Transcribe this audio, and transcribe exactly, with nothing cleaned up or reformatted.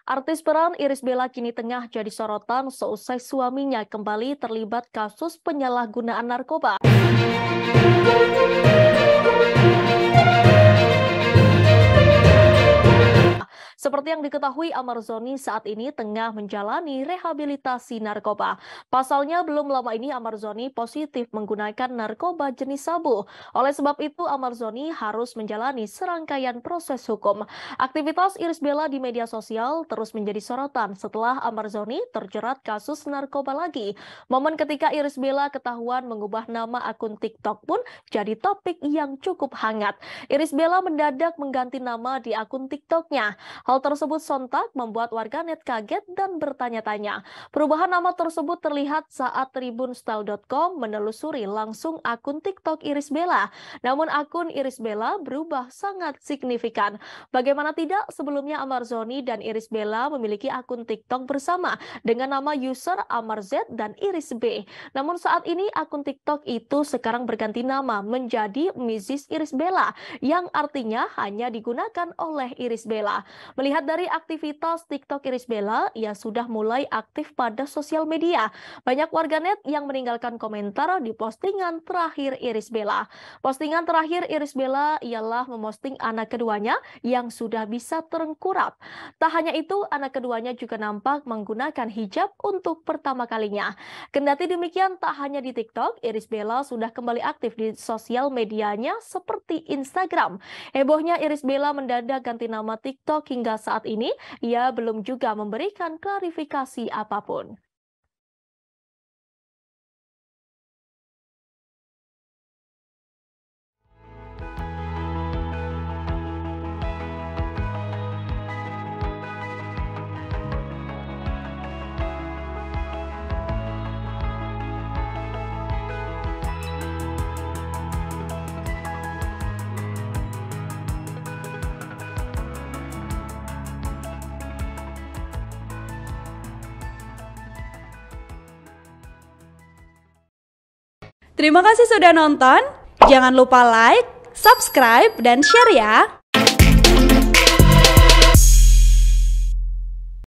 Artis peran Irish Bella kini tengah jadi sorotan seusai suaminya kembali terlibat kasus penyalahgunaan narkoba. Seperti yang diketahui, Ahmad Zhoni saat ini tengah menjalani rehabilitasi narkoba. Pasalnya, belum lama ini Ahmad Zhoni positif menggunakan narkoba jenis sabu. Oleh sebab itu, Ahmad Zhoni harus menjalani serangkaian proses hukum. Aktivitas Irish Bella di media sosial terus menjadi sorotan setelah Ahmad Zhoni terjerat kasus narkoba lagi. Momen ketika Irish Bella ketahuan mengubah nama akun TikTok pun jadi topik yang cukup hangat. Irish Bella mendadak mengganti nama di akun TikToknya. Hal tersebut sontak membuat warganet kaget dan bertanya-tanya. Perubahan nama tersebut terlihat saat tribun style dot com menelusuri langsung akun TikTok Irish Bella. Namun akun Irish Bella berubah sangat signifikan. Bagaimana tidak, sebelumnya Ahmad Zhoni dan Irish Bella memiliki akun TikTok bersama dengan nama user Amar Z dan Irish B. Namun saat ini akun TikTok itu sekarang berganti nama menjadi Missus Irish Bella, yang artinya hanya digunakan oleh Irish Bella. Melihat dari aktivitas TikTok Irish Bella, ia sudah mulai aktif pada sosial media. Banyak warganet yang meninggalkan komentar di postingan terakhir Irish Bella. Postingan terakhir Irish Bella ialah memosting anak keduanya yang sudah bisa terengkurap. Tak hanya itu, anak keduanya juga nampak menggunakan hijab untuk pertama kalinya. Kendati demikian, tak hanya di TikTok, Irish Bella sudah kembali aktif di sosial medianya seperti Instagram. Hebohnya Irish Bella mendadak ganti nama TikTok hingga saat ini ia belum juga memberikan klarifikasi apapun. Terima kasih sudah nonton. Jangan lupa like, subscribe, dan share ya.